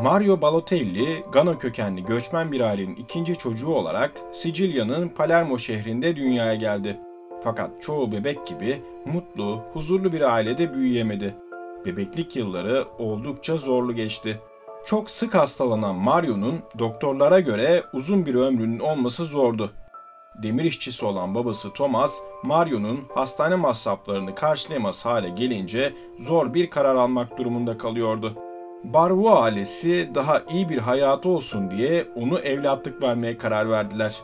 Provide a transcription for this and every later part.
Mario Balotelli, Gana kökenli göçmen bir ailenin ikinci çocuğu olarak Sicilya'nın Palermo şehrinde dünyaya geldi. Fakat çoğu bebek gibi mutlu, huzurlu bir ailede büyüyemedi. Bebeklik yılları oldukça zorlu geçti. Çok sık hastalanan Mario'nun doktorlara göre uzun bir ömrünün olması zordu. Demir işçisi olan babası Thomas, Mario'nun hastane masraflarını karşılayamaz hale gelince zor bir karar almak durumunda kalıyordu. Barbu ailesi daha iyi bir hayatı olsun diye onu evlatlık vermeye karar verdiler.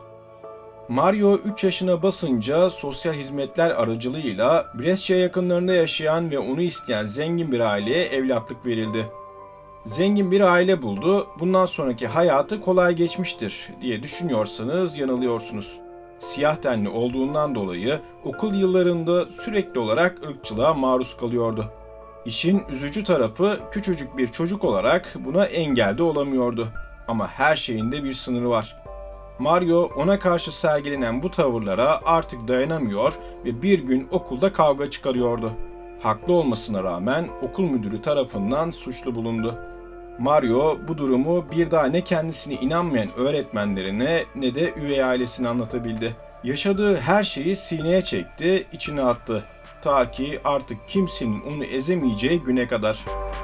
Mario 3 yaşına basınca sosyal hizmetler aracılığıyla Brescia yakınlarında yaşayan ve onu isteyen zengin bir aileye evlatlık verildi. Zengin bir aile buldu, bundan sonraki hayatı kolay geçmiştir diye düşünüyorsanız yanılıyorsunuz. Siyah tenli olduğundan dolayı okul yıllarında sürekli olarak ırkçılığa maruz kalıyordu. İşin üzücü tarafı küçücük bir çocuk olarak buna engel de olamıyordu. Ama her şeyin de bir sınırı var. Mario ona karşı sergilenen bu tavırlara artık dayanamıyor ve bir gün okulda kavga çıkarıyordu. Haklı olmasına rağmen okul müdürü tarafından suçlu bulundu. Mario bu durumu bir daha ne kendisine inanmayan öğretmenlerine ne de üvey ailesine anlatabildi. Yaşadığı her şeyi sineye çekti, içine attı. Ta ki artık kimsenin onu ezemeyeceği güne kadar.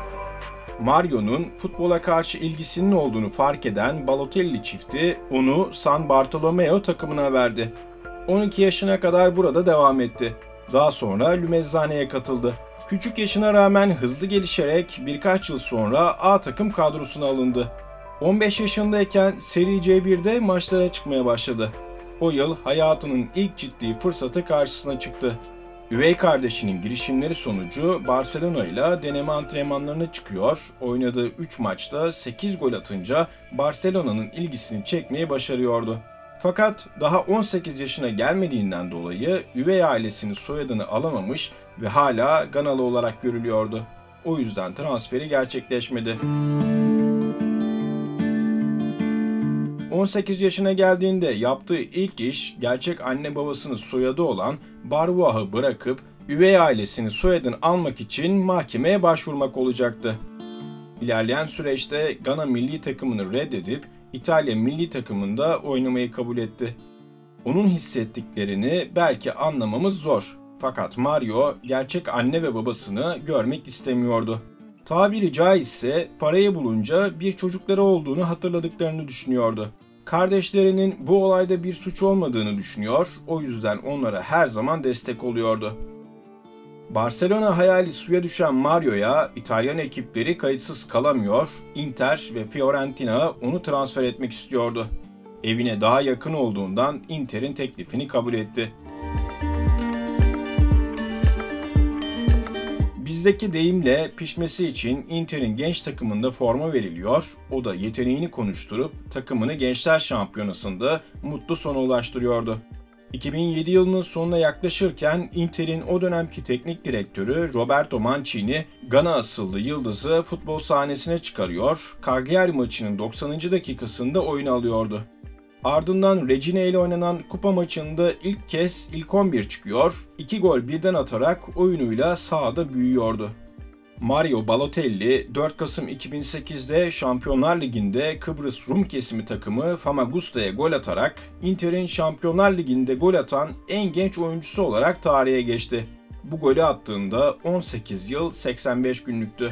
Mario'nun futbola karşı ilgisinin olduğunu fark eden Balotelli çifti onu San Bartolomeo takımına verdi. 12 yaşına kadar burada devam etti. Daha sonra Lümezzane'ye katıldı. Küçük yaşına rağmen hızlı gelişerek birkaç yıl sonra A takım kadrosuna alındı. 15 yaşındayken Serie C1'de maçlara çıkmaya başladı. O yıl hayatının ilk ciddi fırsatı karşısına çıktı. Üvey kardeşinin girişimleri sonucu Barcelona ile deneme antrenmanlarına çıkıyor, oynadığı 3 maçta 8 gol atınca Barcelona'nın ilgisini çekmeyi başarıyordu. Fakat daha 18 yaşına gelmediğinden dolayı üvey ailesinin soyadını alamamış ve hala Ganalı olarak görülüyordu. O yüzden transferi gerçekleşmedi. 18 yaşına geldiğinde yaptığı ilk iş gerçek anne babasının soyadı olan Barbuah'ı bırakıp üvey ailesinin soyadını almak için mahkemeye başvurmak olacaktı. İlerleyen süreçte Gana milli takımını reddedip İtalya milli takımında oynamayı kabul etti. Onun hissettiklerini belki anlamamız zor. Fakat Mario gerçek anne ve babasını görmek istemiyordu. Tabiri caizse parayı bulunca bir çocukları olduğunu hatırladıklarını düşünüyordu. Kardeşlerinin bu olayda bir suç olmadığını düşünüyor, o yüzden onlara her zaman destek oluyordu. Barcelona hayali suya düşen Mario'ya İtalyan ekipleri kayıtsız kalamıyor, Inter ve Fiorentina onu transfer etmek istiyordu. Evine daha yakın olduğundan Inter'in teklifini kabul etti. Bizdeki deyimle pişmesi için Inter'in genç takımında forma veriliyor, o da yeteneğini konuşturup takımını Gençler Şampiyonası'nda mutlu sona ulaştırıyordu. 2007 yılının sonuna yaklaşırken Inter'in o dönemki teknik direktörü Roberto Mancini, Gana asıllı yıldızı futbol sahnesine çıkarıyor, Cagliari maçının 90. dakikasında oyuna alıyordu. Ardından Regina ile oynanan kupa maçında ilk kez ilk 11 çıkıyor, 2 gol birden atarak oyunuyla sahada büyüyordu. Mario Balotelli 4 Kasım 2008'de Şampiyonlar Ligi'nde Kıbrıs Rum kesimi takımı Famagusta'ya gol atarak Inter'in Şampiyonlar Ligi'nde gol atan en genç oyuncusu olarak tarihe geçti. Bu golü attığında 18 yıl 85 günlüktü.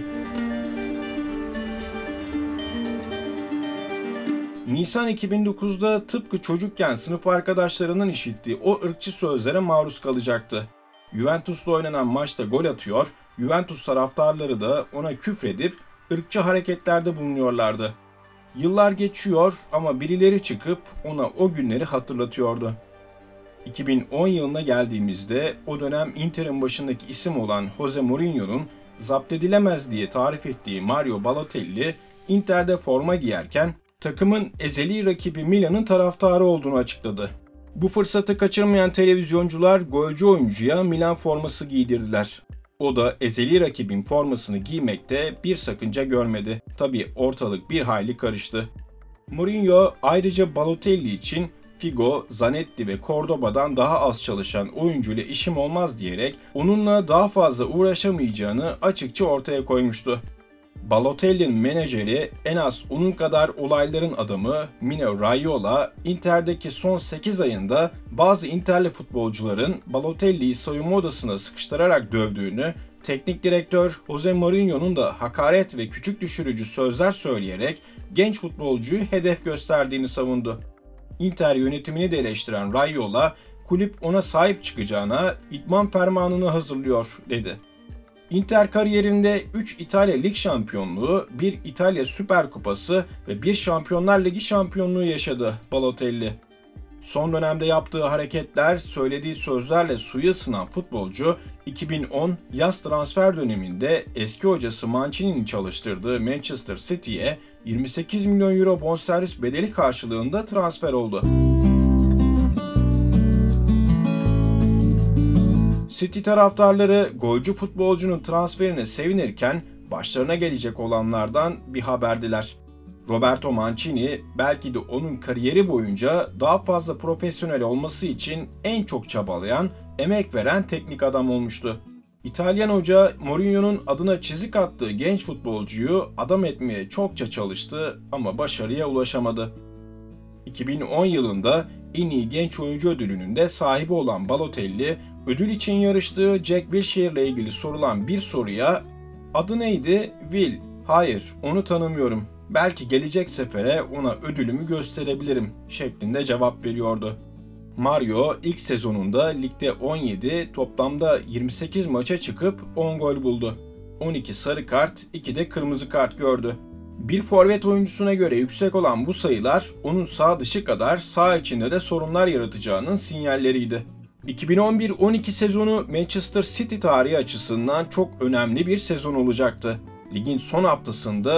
Nisan 2009'da tıpkı çocukken sınıf arkadaşlarının işittiği o ırkçı sözlere maruz kalacaktı. Juventus'la oynanan maçta gol atıyor, Juventus taraftarları da ona küfredip ırkçı hareketlerde bulunuyorlardı. Yıllar geçiyor ama birileri çıkıp ona o günleri hatırlatıyordu. 2010 yılına geldiğimizde o dönem Inter'in başındaki isim olan Jose Mourinho'nun zapt edilemez diye tarif ettiği Mario Balotelli, Inter'de forma giyerken takımın ezeli rakibi Milan'ın taraftarı olduğunu açıkladı. Bu fırsatı kaçırmayan televizyoncular golcü oyuncuya Milan forması giydirdiler. O da ezeli rakibin formasını giymekte bir sakınca görmedi. Tabii ortalık bir hayli karıştı. Mourinho ayrıca Balotelli için Figo, Zanetti ve Cordoba'dan daha az çalışan oyuncuyla işim olmaz diyerek onunla daha fazla uğraşamayacağını açıkça ortaya koymuştu. Balotelli'nin menajeri, en az onun kadar olayların adamı Mino Raiola, Inter'deki son 8 ayında bazı Inter'li futbolcuların Balotelli'yi soyunma odasına sıkıştırarak dövdüğünü, teknik direktör Jose Mourinho'nun da hakaret ve küçük düşürücü sözler söyleyerek genç futbolcuyu hedef gösterdiğini savundu. Inter yönetimini de eleştiren Raiola, kulüp ona sahip çıkacağına idman fermanını hazırlıyor dedi. Inter kariyerinde 3 İtalya Lig şampiyonluğu, 1 İtalya Süper Kupası ve 1 Şampiyonlar Ligi şampiyonluğu yaşadı Balotelli. Son dönemde yaptığı hareketler, söylediği sözlerle suyu ısınan futbolcu, 2010 yaz transfer döneminde eski hocası Mancini'nin çalıştırdığı Manchester City'ye 28 milyon euro bonservis bedeli karşılığında transfer oldu. City taraftarları golcü futbolcunun transferine sevinirken başlarına gelecek olanlardan bir haberdiler. Roberto Mancini belki de onun kariyeri boyunca daha fazla profesyonel olması için en çok çabalayan, emek veren teknik adam olmuştu. İtalyan hoca Mourinho'nun adına çizik attığı genç futbolcuyu adam etmeye çokça çalıştı ama başarıya ulaşamadı. 2010 yılında en iyi genç oyuncu ödülünün de sahibi olan Balotelli, ödül için yarıştığı Jack Wilshere ile ilgili sorulan bir soruya "Adı neydi?" "Will." "Hayır, onu tanımıyorum. Belki gelecek sefere ona ödülümü gösterebilirim." şeklinde cevap veriyordu. Mario ilk sezonunda ligde 17, toplamda 28 maça çıkıp 10 gol buldu. 12 sarı kart, 2 de kırmızı kart gördü. Bir forvet oyuncusuna göre yüksek olan bu sayılar onun sağ dışı kadar sağ içinde de sorunlar yaratacağının sinyalleriydi. 2011-12 sezonu Manchester City tarihi açısından çok önemli bir sezon olacaktı. Ligin son haftasında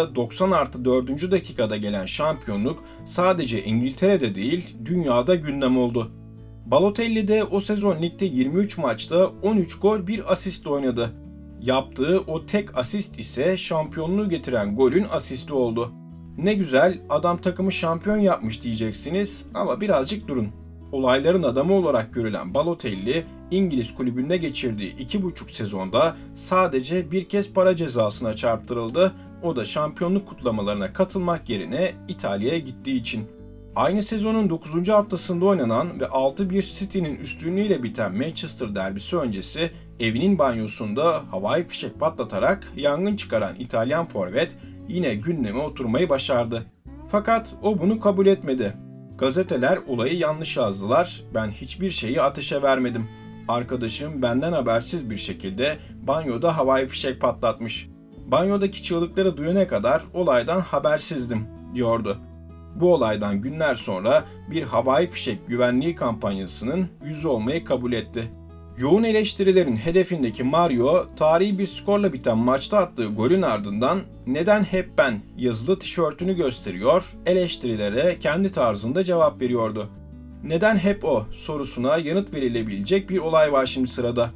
90+4. dakikada gelen şampiyonluk sadece İngiltere'de değil, dünyada gündem oldu. Balotelli de o sezon ligde 23 maçta 13 gol 1 asist oynadı. Yaptığı o tek asist ise şampiyonluğu getiren golün asisti oldu. Ne güzel, adam takımı şampiyon yapmış diyeceksiniz ama birazcık durun. Olayların adamı olarak görülen Balotelli, İngiliz kulübünde geçirdiği 2,5 sezonda sadece bir kez para cezasına çarptırıldı, o da şampiyonluk kutlamalarına katılmak yerine İtalya'ya gittiği için. Aynı sezonun 9. haftasında oynanan ve 6-1 City'nin üstünlüğüyle biten Manchester derbisi öncesi evinin banyosunda havai fişek patlatarak yangın çıkaran İtalyan forvet yine gündeme oturmayı başardı. Fakat o bunu kabul etmedi. Gazeteler olayı yanlış yazdılar, ben hiçbir şeyi ateşe vermedim. Arkadaşım benden habersiz bir şekilde banyoda havai fişek patlatmış. Banyodaki çığlıkları duyana kadar olaydan habersizdim, diyordu. Bu olaydan günler sonra bir havai fişek güvenliği kampanyasının yüzü olmayı kabul etti. Yoğun eleştirilerin hedefindeki Mario, tarihi bir skorla biten maçta attığı golün ardından "Neden hep ben?" yazılı tişörtünü gösteriyor, eleştirilere kendi tarzında cevap veriyordu. Neden hep o sorusuna yanıt verilebilecek bir olay var şimdi sırada.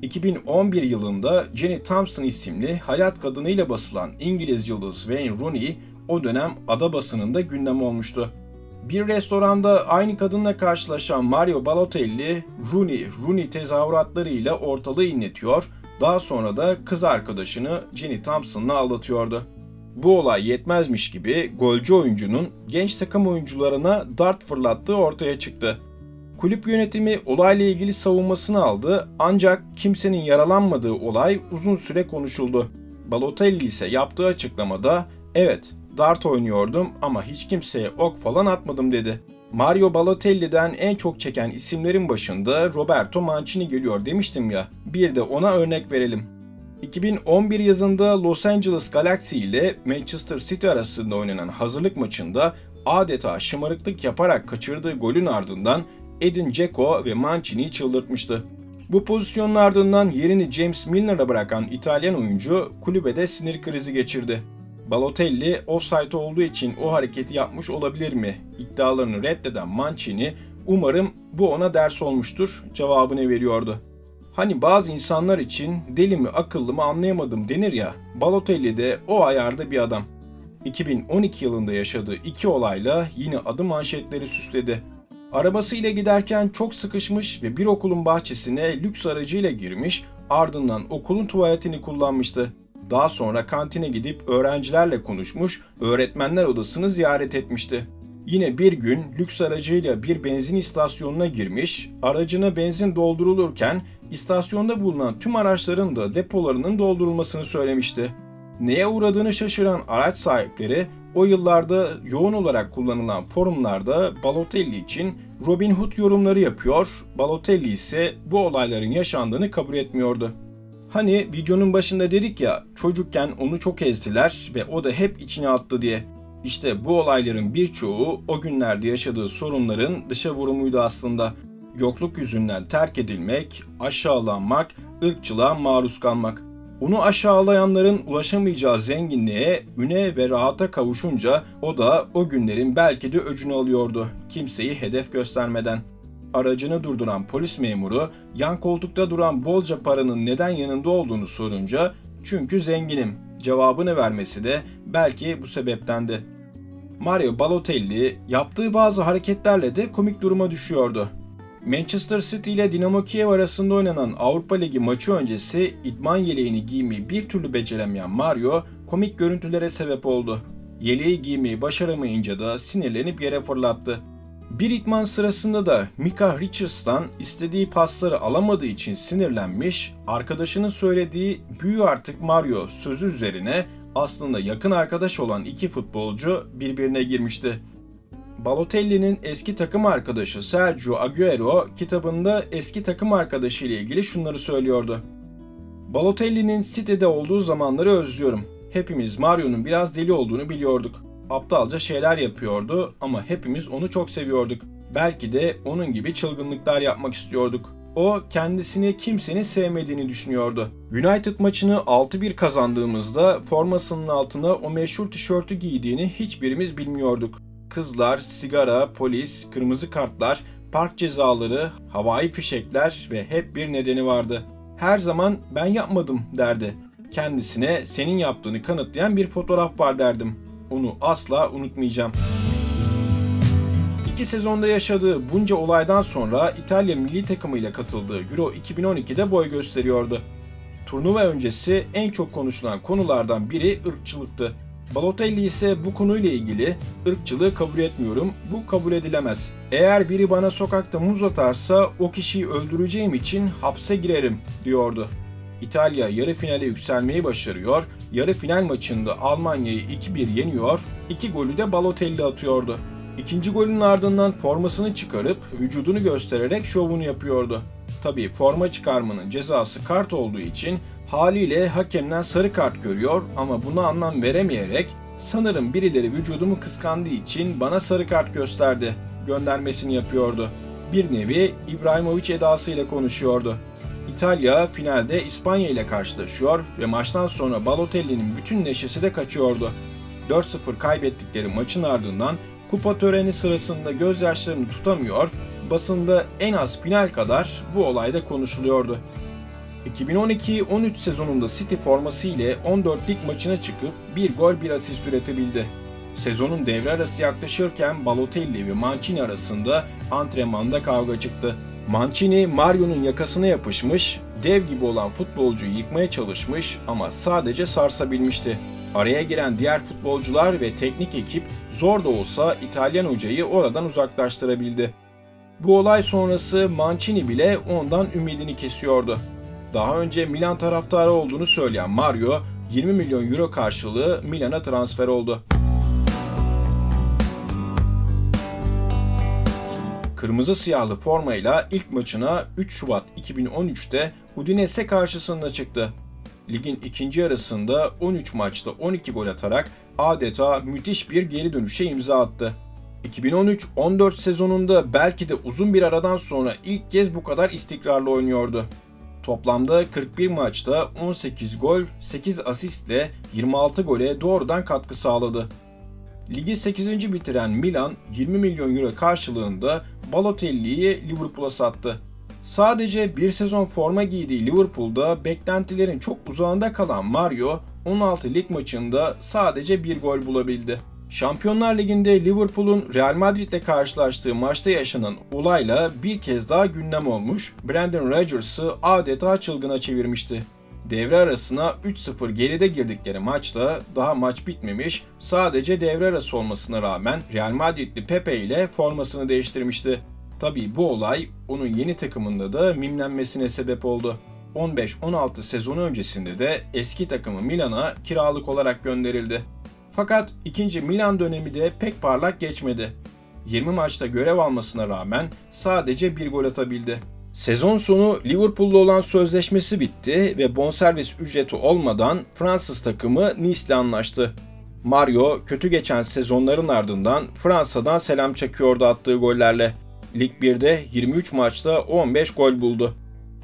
2011 yılında Jenny Thompson isimli hayat kadınıyla basılan İngiliz yıldız Wayne Rooney, o dönem ada basınında gündem olmuştu. Bir restoranda aynı kadınla karşılaşan Mario Balotelli, Rooney tezahüratlarıyla ortalığı inletiyor, daha sonra da kız arkadaşını Jenny Thompson'la aldatıyordu. Bu olay yetmezmiş gibi golcü oyuncunun genç takım oyuncularına dart fırlattığı ortaya çıktı. Kulüp yönetimi olayla ilgili savunmasını aldı, ancak kimsenin yaralanmadığı olay uzun süre konuşuldu. Balotelli ise yaptığı açıklamada "Evet, dart oynuyordum ama hiç kimseye ok falan atmadım." dedi. Mario Balotelli'den en çok çeken isimlerin başında Roberto Mancini geliyor demiştim ya, bir de ona örnek verelim. 2011 yazında Los Angeles Galaxy ile Manchester City arasında oynanan hazırlık maçında adeta şımarıklık yaparak kaçırdığı golün ardından Edin Dzeko ve Mancini'yi çıldırtmıştı. Bu pozisyonun ardından yerini James Milner'a bırakan İtalyan oyuncu kulübede sinir krizi geçirdi. Balotelli offside olduğu için o hareketi yapmış olabilir mi iddialarını reddeden Mancini, "Umarım bu ona ders olmuştur" cevabını veriyordu. Hani bazı insanlar için deli mi akıllı mı anlayamadım denir ya, Balotelli de o ayarda bir adam. 2012 yılında yaşadığı iki olayla yine adı manşetleri süsledi. Arabasıyla giderken çok sıkışmış ve bir okulun bahçesine lüks aracıyla girmiş, ardından okulun tuvaletini kullanmıştı. Daha sonra kantine gidip öğrencilerle konuşmuş, öğretmenler odasını ziyaret etmişti. Yine bir gün lüks aracıyla bir benzin istasyonuna girmiş, aracına benzin doldurulurken istasyonda bulunan tüm araçların da depolarının doldurulmasını söylemişti. Neye uğradığını şaşıran araç sahipleri o yıllarda yoğun olarak kullanılan forumlarda Balotelli için Robin Hood yorumları yapıyor, Balotelli ise bu olayların yaşandığını kabul etmiyordu. Hani videonun başında dedik ya, çocukken onu çok ezdiler ve o da hep içine attı diye. İşte bu olayların birçoğu o günlerde yaşadığı sorunların dışa vurumuydu aslında. Yokluk yüzünden terk edilmek, aşağılanmak, ırkçılığa maruz kalmak. Onu aşağılayanların ulaşamayacağı zenginliğe, üne ve rahata kavuşunca o da o günlerin belki de öcünü alıyordu, kimseyi hedef göstermeden. Aracını durduran polis memuru yan koltukta duran bolca paranın neden yanında olduğunu sorunca "Çünkü zenginim" cevabını vermesi de belki bu sebeptendi. Mario Balotelli yaptığı bazı hareketlerle de komik duruma düşüyordu. Manchester City ile Dinamo Kiev arasında oynanan Avrupa Ligi maçı öncesi idman yeleğini giymeyi bir türlü beceremeyen Mario komik görüntülere sebep oldu. Yeleği giymeyi başaramayınca da sinirlenip yere fırlattı. Bir idman sırasında da Micah Richards'tan istediği pasları alamadığı için sinirlenmiş, arkadaşının söylediği "büyü artık Mario" sözü üzerine aslında yakın arkadaş olan iki futbolcu birbirine girmişti. Balotelli'nin eski takım arkadaşı Sergio Agüero kitabında eski takım arkadaşı ile ilgili şunları söylüyordu. "Balotelli'nin City'de olduğu zamanları özlüyorum. Hepimiz Mario'nun biraz deli olduğunu biliyorduk. Aptalca şeyler yapıyordu ama hepimiz onu çok seviyorduk. Belki de onun gibi çılgınlıklar yapmak istiyorduk. O kendisini kimsenin sevmediğini düşünüyordu. United maçını 6-1 kazandığımızda formasının altına o meşhur tişörtü giydiğini hiçbirimiz bilmiyorduk. Kızlar, sigara, polis, kırmızı kartlar, park cezaları, havai fişekler ve hep bir nedeni vardı. Her zaman 'ben yapmadım' derdi. Kendisine senin yaptığını kanıtlayan bir fotoğraf var derdim. Onu asla unutmayacağım." 2 sezonda yaşadığı bunca olaydan sonra İtalya milli takımıyla katıldığı Euro 2012'de boy gösteriyordu. Turnuva öncesi en çok konuşulan konulardan biri ırkçılıktı. Balotelli ise bu konuyla ilgili "ırkçılığı kabul etmiyorum, bu kabul edilemez. Eğer biri bana sokakta muz atarsa o kişiyi öldüreceğim için hapse girerim" diyordu. İtalya yarı finale yükselmeyi başarıyor, yarı final maçında Almanya'yı 2-1 yeniyor, 2 golü de Balotelli atıyordu. İkinci golün ardından formasını çıkarıp vücudunu göstererek şovunu yapıyordu. Tabii forma çıkarmanın cezası kart olduğu için haliyle hakemden sarı kart görüyor ama buna anlam veremeyerek "sanırım birileri vücudumu kıskandığı için bana sarı kart gösterdi" göndermesini yapıyordu. Bir nevi İbrahimovic edasıyla konuşuyordu. İtalya finalde İspanya ile karşılaşıyor ve maçtan sonra Balotelli'nin bütün neşesi de kaçıyordu. 4-0 kaybettikleri maçın ardından kupa töreni sırasında gözyaşlarını tutamıyor, basında en az final kadar bu olayda konuşuluyordu. 2012-13 sezonunda City forması ile 14 lig maçına çıkıp bir gol bir asist üretebildi. Sezonun devre arası yaklaşırken Balotelli ve Mancini arasında antrenmanda kavga çıktı. Mancini Mario'nun yakasına yapışmış, dev gibi olan futbolcuyu yıkmaya çalışmış ama sadece sarsabilmişti. Araya giren diğer futbolcular ve teknik ekip zor da olsa İtalyan hocayı oradan uzaklaştırabildi. Bu olay sonrası Mancini bile ondan ümidini kesiyordu. Daha önce Milan taraftarı olduğunu söyleyen Mario, 20 milyon euro karşılığı Milan'a transfer oldu. Kırmızı siyahlı formayla ilk maçına 3 Şubat 2013'te Udinese karşısında çıktı. Ligin ikinci yarısında 13 maçta 12 gol atarak adeta müthiş bir geri dönüşe imza attı. 2013-14 sezonunda belki de uzun bir aradan sonra ilk kez bu kadar istikrarlı oynuyordu. Toplamda 41 maçta 18 gol, 8 asistle 26 gole doğrudan katkı sağladı. Ligi 8. bitiren Milan 20 milyon euro karşılığında Balotelli'yi Liverpool'a sattı. Sadece bir sezon forma giydiği Liverpool'da beklentilerin çok uzağında kalan Mario 16 lig maçında sadece bir gol bulabildi. Şampiyonlar Ligi'nde Liverpool'un Real Madrid'le karşılaştığı maçta yaşanan olayla bir kez daha gündem olmuş, Brendan Rodgers'ı adeta çılgına çevirmişti. devre arasına 3-0 geride girdikleri maçta daha maç bitmemiş, sadece devre arası olmasına rağmen Real Madridli Pepe ile formasını değiştirmişti. Tabii bu olay onun yeni takımında da mimlenmesine sebep oldu. 15-16 sezonu öncesinde de eski takımı Milan'a kiralık olarak gönderildi. Fakat ikinci Milan dönemi de pek parlak geçmedi. 20 maçta görev almasına rağmen sadece bir gol atabildi. Sezon sonu Liverpool'la olan sözleşmesi bitti ve bonservis ücreti olmadan Fransız takımı Nice'le anlaştı. Mario kötü geçen sezonların ardından Fransa'dan selam çakıyordu attığı gollerle. Lig 1'de 23 maçta 15 gol buldu.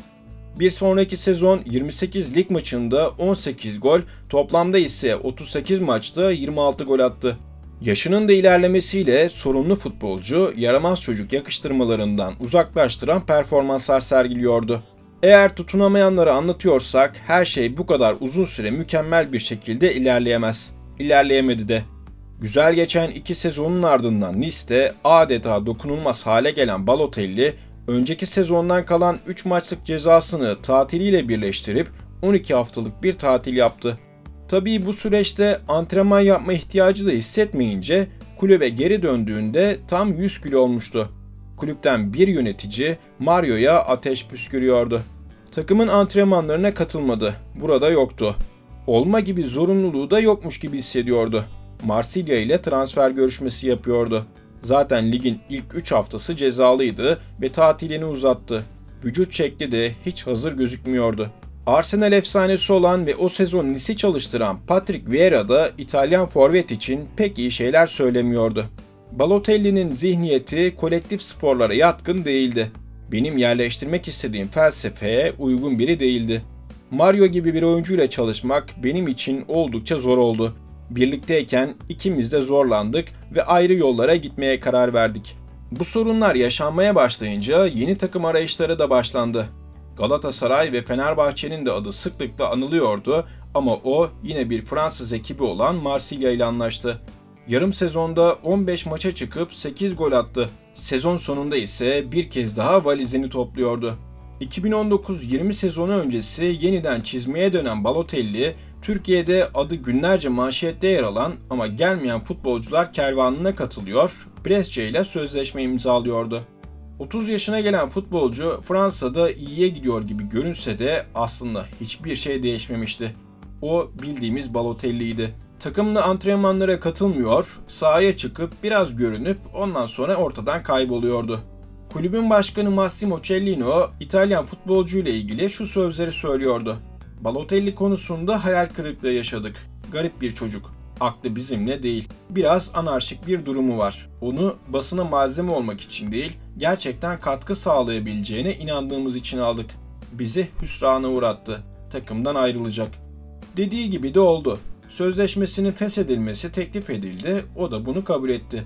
Bir sonraki sezon 28 lig maçında 18 gol, toplamda ise 38 maçta 26 gol attı. Yaşının da ilerlemesiyle sorunlu futbolcu yaramaz çocuk yakıştırmalarından uzaklaştıran performanslar sergiliyordu. Eğer tutunamayanları anlatıyorsak her şey bu kadar uzun süre mükemmel bir şekilde ilerleyemez. İlerleyemedi de. Güzel geçen 2 sezonun ardından Nice'de adeta dokunulmaz hale gelen Balotelli, önceki sezondan kalan 3 maçlık cezasını tatiliyle birleştirip 12 haftalık bir tatil yaptı. Tabii bu süreçte antrenman yapma ihtiyacı da hissetmeyince kulübe geri döndüğünde tam 100 kilo olmuştu. Kulüpten bir yönetici Mario'ya ateş püskürüyordu. Takımın antrenmanlarına katılmadı. Burada yoktu. Olma gibi zorunluluğu da yokmuş gibi hissediyordu. Marsilya ile transfer görüşmesi yapıyordu. Zaten ligin ilk 3 haftası cezalıydı ve tatilini uzattı. Vücut şekli de hiç hazır gözükmüyordu. Arsenal efsanesi olan ve o sezon Nice'i çalıştıran Patrick Vieira da İtalyan forvet için pek iyi şeyler söylemiyordu. Balotelli'nin zihniyeti kolektif sporlara yatkın değildi. Benim yerleştirmek istediğim felsefeye uygun biri değildi. Mario gibi bir oyuncuyla çalışmak benim için oldukça zor oldu. Birlikteyken ikimiz de zorlandık ve ayrı yollara gitmeye karar verdik. Bu sorunlar yaşanmaya başlayınca yeni takım arayışları da başlandı. Galatasaray ve Fenerbahçe'nin de adı sıklıkla anılıyordu ama o yine bir Fransız ekibi olan Marsilya ile anlaştı. Yarım sezonda 15 maça çıkıp 8 gol attı. Sezon sonunda ise bir kez daha valizini topluyordu. 2019-20 sezonu öncesi yeniden çizmeye dönen Balotelli, Türkiye'de adı günlerce manşette yer alan ama gelmeyen futbolcular kervanına katılıyor, Brescia ile sözleşme imzalıyordu. 30 yaşına gelen futbolcu Fransa'da iyiye gidiyor gibi görünse de aslında hiçbir şey değişmemişti. O bildiğimiz Balotelli'ydi. Takımla antrenmanlara katılmıyor, sahaya çıkıp biraz görünüp ondan sonra ortadan kayboluyordu. Kulübün başkanı Massimo Cellino, İtalyan futbolcuyla ilgili şu sözleri söylüyordu. Balotelli konusunda hayal kırıklığı yaşadık. Garip bir çocuk. Aklı bizimle değil. Biraz anarşik bir durumu var. Onu basına malzeme olmak için değil, gerçekten katkı sağlayabileceğine inandığımız için aldık. Bizi hüsrana uğrattı. Takımdan ayrılacak. Dediği gibi de oldu. Sözleşmesinin feshedilmesi teklif edildi, o da bunu kabul etti.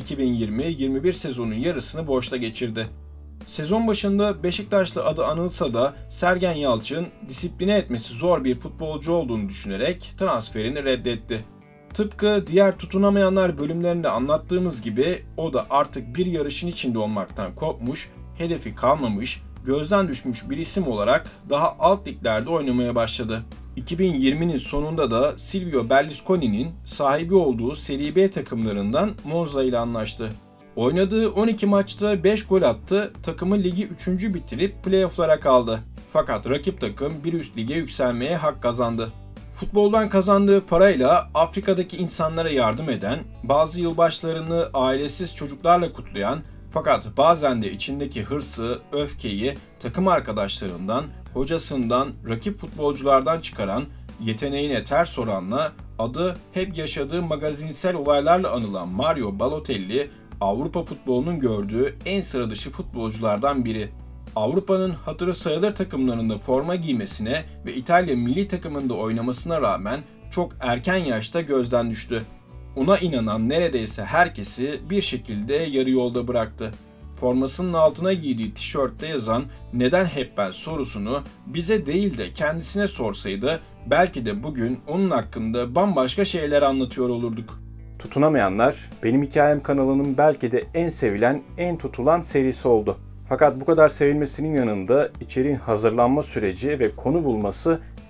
2020-21 sezonun yarısını boşta geçirdi. Sezon başında Beşiktaşlı adı anılsa da Sergen Yalçın disipline etmesi zor bir futbolcu olduğunu düşünerek transferini reddetti. Tıpkı diğer tutunamayanlar bölümlerinde anlattığımız gibi o da artık bir yarışın içinde olmaktan kopmuş, hedefi kalmamış, gözden düşmüş bir isim olarak daha alt liglerde oynamaya başladı. 2020'nin sonunda da Silvio Berlusconi'nin sahibi olduğu Serie B takımlarından Monza ile anlaştı. Oynadığı 12 maçta 5 gol attı, takımı ligi 3. bitirip playoff'lara kaldı. Fakat rakip takım bir üst lige yükselmeye hak kazandı. Futboldan kazandığı parayla Afrika'daki insanlara yardım eden, bazı yılbaşlarını ailesiz çocuklarla kutlayan, fakat bazen de içindeki hırsı, öfkeyi takım arkadaşlarından, hocasından, rakip futbolculardan çıkaran, yeteneğine ters oranla adı hep yaşadığı magazinsel olaylarla anılan Mario Balotelli, Avrupa futbolunun gördüğü en sıradışı futbolculardan biri. Avrupa'nın hatırı sayılır takımlarında forma giymesine ve İtalya milli takımında oynamasına rağmen çok erken yaşta gözden düştü. Ona inanan neredeyse herkesi bir şekilde yarı yolda bıraktı. Formasının altına giydiği tişörtte yazan "Neden hep ben?" sorusunu bize değil de kendisine sorsaydı belki de bugün onun hakkında bambaşka şeyler anlatıyor olurduk. Tutunamayanlar Benim Hikayem kanalının belki de en sevilen, en tutulan serisi oldu. Fakat bu kadar sevilmesinin yanında içeriğin hazırlanma süreci ve konu bulması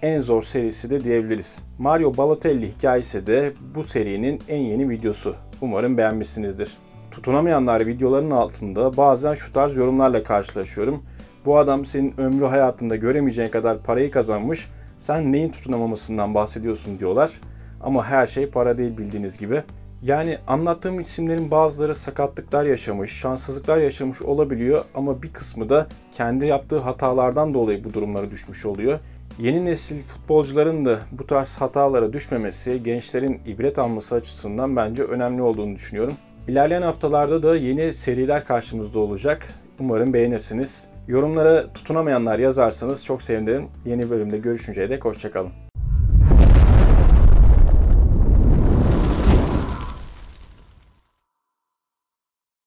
en zor serisi de diyebiliriz. Mario Balotelli hikayesi de bu serinin en yeni videosu. Umarım beğenmişsinizdir. Tutunamayanlar videolarının altında bazen şu tarz yorumlarla karşılaşıyorum. Bu adam senin ömrü hayatında göremeyeceğin kadar parayı kazanmış, sen neyin tutunamamasından bahsediyorsun diyorlar. Ama her şey para değil bildiğiniz gibi. Yani anlattığım isimlerin bazıları sakatlıklar yaşamış, şanssızlıklar yaşamış olabiliyor ama bir kısmı da kendi yaptığı hatalardan dolayı bu durumlara düşmüş oluyor. Yeni nesil futbolcuların da bu tarz hatalara düşmemesi, gençlerin ibret alması açısından bence önemli olduğunu düşünüyorum. İlerleyen haftalarda da yeni seriler karşımızda olacak. Umarım beğenirsiniz. Yorumlara tutunamayanlar yazarsanız çok sevinirim. Yeni bölümde görüşünceye dek hoşça kalın.